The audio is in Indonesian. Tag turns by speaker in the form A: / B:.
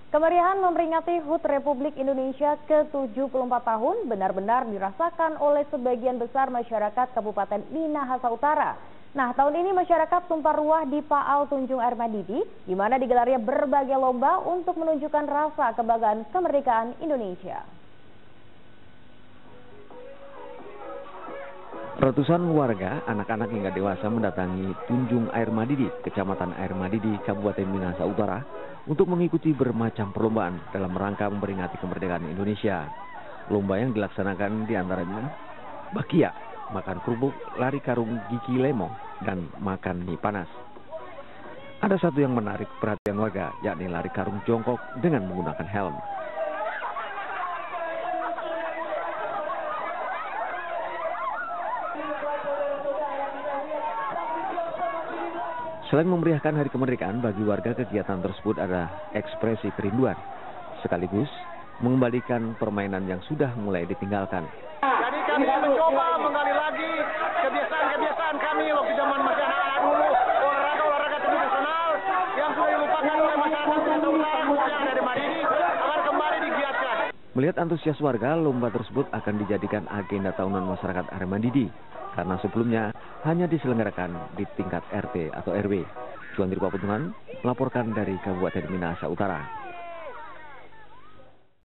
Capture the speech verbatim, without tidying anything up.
A: Kemeriahan memperingati H U T Republik Indonesia ke tujuh puluh empat tahun benar-benar dirasakan oleh sebagian besar masyarakat Kabupaten Minahasa Utara. Nah, tahun ini masyarakat tumpah ruah di Paal Tunjung Air Madidi, di mana digelarnya berbagai lomba untuk menunjukkan rasa kebanggaan kemerdekaan Indonesia.
B: Ratusan warga, anak-anak hingga dewasa mendatangi Tunjung Air Madidi, Kecamatan Air Madidi, Kabupaten Minahasa Utara, untuk mengikuti bermacam perlombaan dalam rangka memperingati kemerdekaan Indonesia. Lomba yang dilaksanakan diantaranya bakia, makan kerupuk, lari karung gigi lemong, dan makan mie panas. Ada satu yang menarik perhatian warga, yakni lari karung jongkok dengan menggunakan helm. Selain memeriahkan Hari Kemerdekaan, bagi warga kegiatan tersebut adalah ekspresi kerinduan, sekaligus mengembalikan permainan yang sudah mulai ditinggalkan.
C: Jadi kami mencoba menggali lagi kebiasaan-kebiasaan kami waktu zaman masih anak-anak dulu, olahraga-olahraga tradisional yang sudah dilupakan oleh masyarakat Minahasa Utara yang ada di Madidi akan kembali digiatkan.
B: Melihat antusias warga, lomba tersebut akan dijadikan agenda tahunan masyarakat Air Madidi, karena sebelumnya hanya diselenggarakan di tingkat R T atau R W. Juandri Papetungan melaporkan dari Kabupaten Minahasa Utara.